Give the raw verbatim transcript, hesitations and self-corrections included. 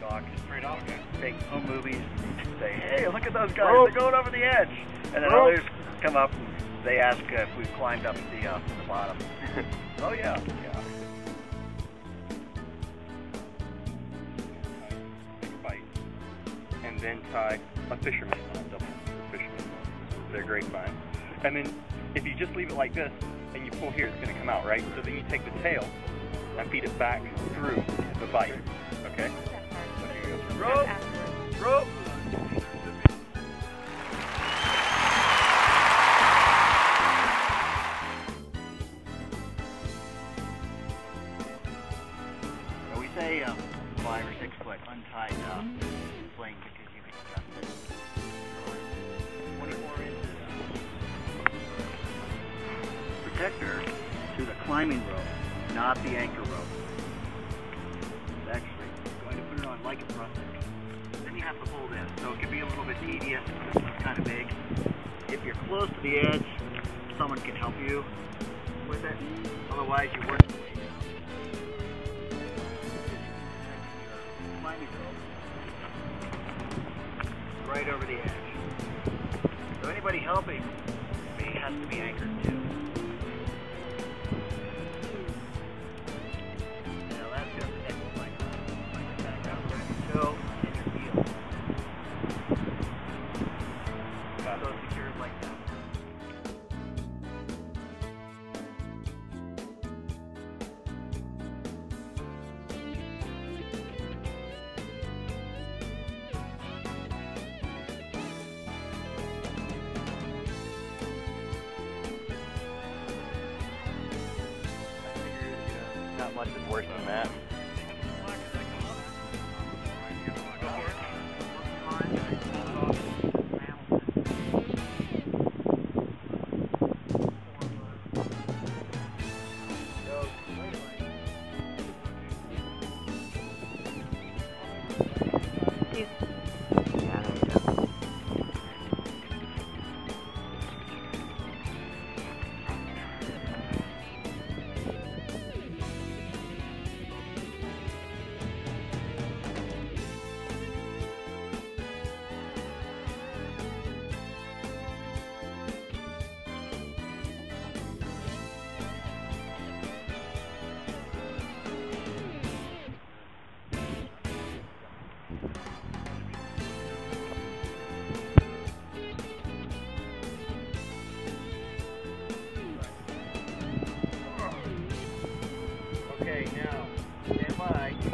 talk. Straight off, okay. Take home movies, say, hey, look at those guys, Rope. they're going over the edge. And then Rope. others come up and they ask uh, if we've climbed up the, uh, the bottom. Oh yeah, yeah. Take a bite. And then tie a fisherman line, double fisherman line. They're great fine. And then if you just leave it like this and you pull here, it's going to come out, right? So then you take the tail and feed it back through the bite. Okay? Rope! Rope! So we say um, five or six foot untied uh, sling because you can adjust it. twenty-four inches protector to the climbing rope, not the anchor rope. It's actually going to put it on like a process. Then you have to hold in, so it can be a little bit tedious. It's kind of big. If you're close to the edge, someone can help you with it. Otherwise, you work your way down. Climbing rope right over the edge. So anybody helping me has to be anchored too. Now that's just the next one. Like the back out there until in your heel. So secured like that. Not much is worse than that. Okay, now, stand by.